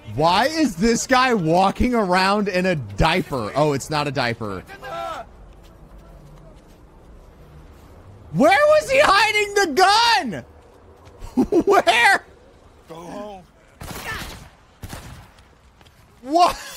Why is this guy walking around in a diaper? Oh, it's not a diaper. Where was he hiding the gun? Where? Go home. What?